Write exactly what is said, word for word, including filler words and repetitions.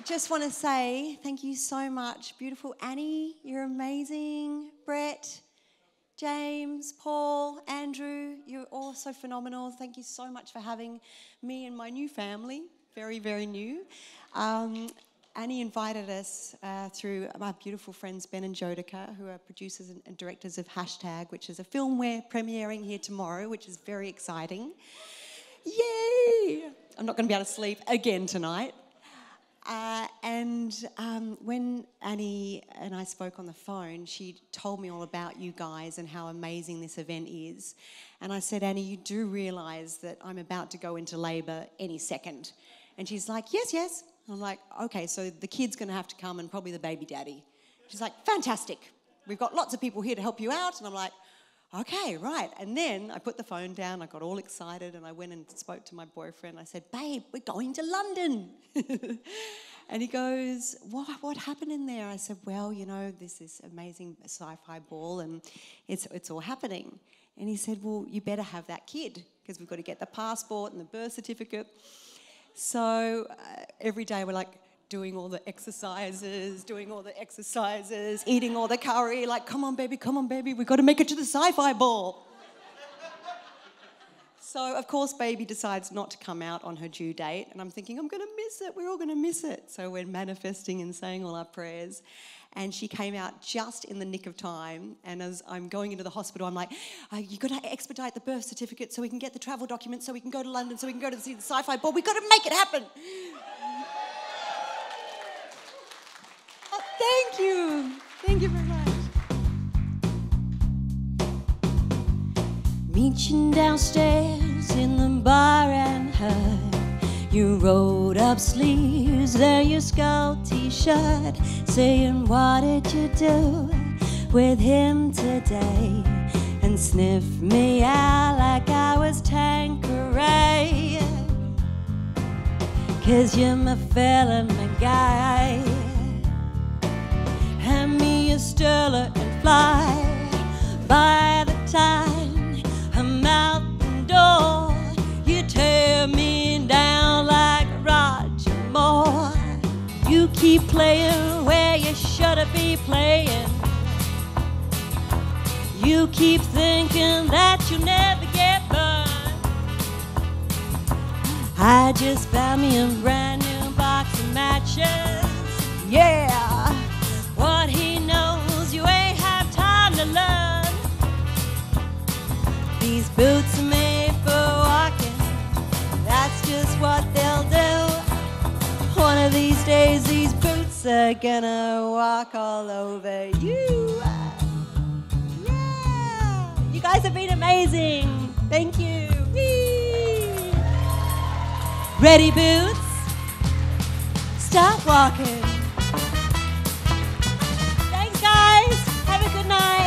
just want to say thank you so much. Beautiful Annie, you're amazing. Brett, James, Paul, Andrew, you're all so phenomenal. Thank you so much for having me and my new family. Very, very new. Um, Annie invited us uh, through my beautiful friends Ben and Jodica, who are producers and, and directors of Hashtag, which is a film we're premiering here tomorrow, which is very exciting. Yay! I'm not going to be able to sleep again tonight. Uh, and um, when Annie and I spoke on the phone, she told me all about you guys and how amazing this event is. And I said, Annie, you do realise that I'm about to go into labour any second. And she's like, yes, yes. I'm like, okay, so the kid's going to have to come and probably the baby daddy. She's like, fantastic. We've got lots of people here to help you out. And I'm like, okay, right. And then I put the phone down, I got all excited, and I went and spoke to my boyfriend. I said, babe, we're going to London. And he goes, what, what happened in there? I said, well, you know, this is amazing Sci-Fi Ball, and it's, it's all happening. And he said, well, you better have that kid, because we've got to get the passport and the birth certificate. So uh, every day we're like, doing all the exercises, doing all the exercises, eating all the curry, like, come on, baby, come on, baby, we've got to make it to the Sci-Fi Ball. So, of course, baby decides not to come out on her due date, and I'm thinking, I'm going to miss it, we're all going to miss it. So we're manifesting and saying all our prayers, and she came out just in the nick of time, and as I'm going into the hospital, I'm like, oh, you've got to expedite the birth certificate so we can get the travel documents, so we can go to London, so we can go to see the Sci-Fi Ball, we've got to make it happen. Thank you. Thank you very much. Meet you downstairs in the bar and heard you rolled up sleeves, there your skull t-shirt, saying what did you do with him today, and sniffed me out like I was Tanqueray, 'cause you're my fella, my guy. Hand me a Stella and fly. By the time I'm out the door, you tear me down like Roger Moore. You keep playing where you shouldn't be playing. You keep thinking that you'll never get burned. I just found me a brand new box of matches. Yeah! What he knows, you ain't have time to learn. These boots are made for walking, that's just what they'll do. One of these days, these boots are gonna walk all over you. Yeah! You guys have been amazing. Thank you. Whee! Ready, boots? Stop walking. Have a good night.